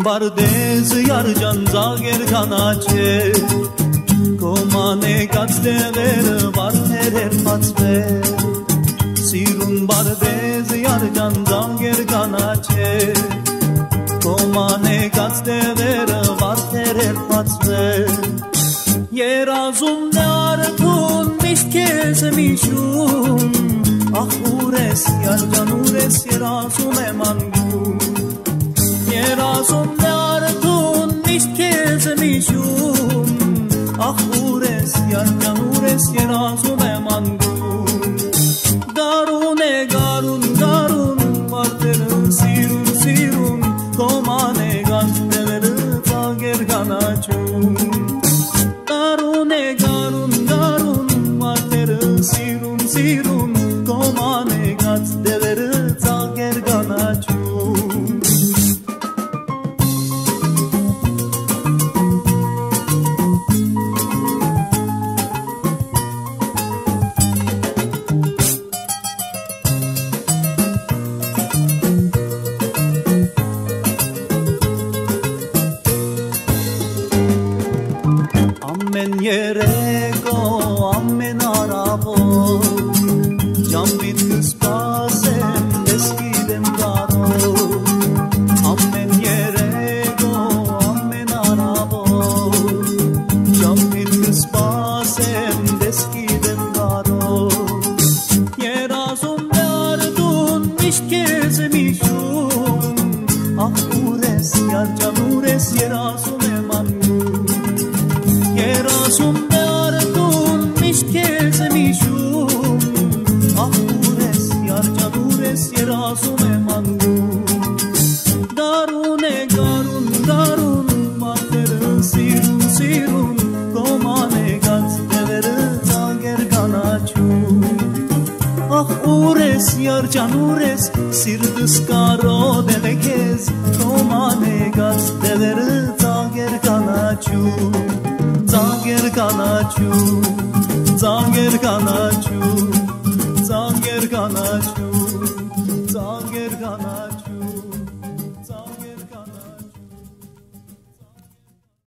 բարդեզ երջան ձագեր կանաչեր Կոմանեկած դեղերը վարդեր երբացվեր Սիրուն բարդեզ երջան ձագեր կանաչեր Կոմանեկած դեղերը վարդեր երբացվեր Երազումն է արթուն միշտ քեզ եմ հիշում Ախ ուր ես երջան ուր ես երազում եմ անգում Երազումն է արթուն միշտ քեզ եմ հիշում Ախ ուր ես երջան ուր ես երազում եմ անգում Գարուն է գարուն գարուն վարդերը սիրուն սիրուն Կոմանեկած դեղերը ծաղեր կանաչում Գարուն է գարուն գարուն վարդերը սիրուն սիրուն Կոմանեկած դեղերը ծաղեր կանաչում Ամեն երեկո, ամեն առավոտ Ջամբիտ կսպասեմ, դες գիտեմ կարող Ամեն երեկո, ամեն առավոտ Ջամբիտ կսպասեմ, դες գիտեմ կարող Երազումն է արթուն, միշտ քեզ եմ հիշում Ախ ուր ես, երջան ուր ես, երազում եմ անգում Երազումն է արթուն, միշտ քեզ եմ հիշում Ախ ուր ես, երջան ուր ես, երազում եմ անգում Գարուն է գարուն, գարուն, վարդերը սիրուն, սիրուն Կոմանեկած դեղերը ծաղեր կանաչում Ախ ուր ես, երջան ուր ես, սիրտս կարոտել է քեզ Կոմանեկած դեղերը ծաղեր կանաչում Ծաղեր կանաչում, ծաղեր կանաչում